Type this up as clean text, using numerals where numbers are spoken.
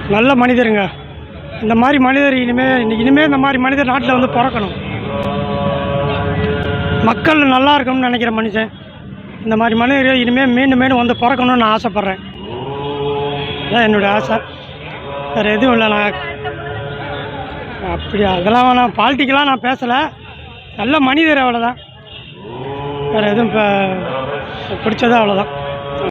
நல்ல மனிதருங்க. இந்த மாதிரி மனிதர் இனிமேல் இந்த மாதிரி மனிதர் நாட்டில் வந்து பிறக்கணும். மக்கள் நல்லா இருக்கணும்னு நினைக்கிற மனுஷன். இந்த மாதிரி மனிதர்கள் இனிமேல் மீண்டும் வந்து பிறக்கணும்னு நான் ஆசைப்பட்றேன். அதான் என்னுடைய ஆசை, வேறு எதுவும் இல்லை. நான் அதெல்லாம் நான் பாலிட்டிக்கலாக நான் பேசலை. நல்ல மனிதர், அவ்வளோதான். வேறு எதுவும் இப்போ பிடிச்சதா அவ்வளோதான்.